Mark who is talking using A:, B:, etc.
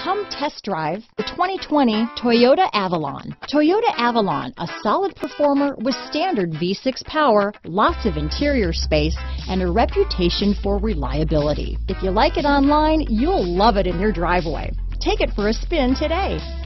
A: Come test drive the 2020 Toyota Avalon. Toyota Avalon, a solid performer with standard V6 power, lots of interior space, and a reputation for reliability. If you like it online, you'll love it in your driveway. Take it for a spin today.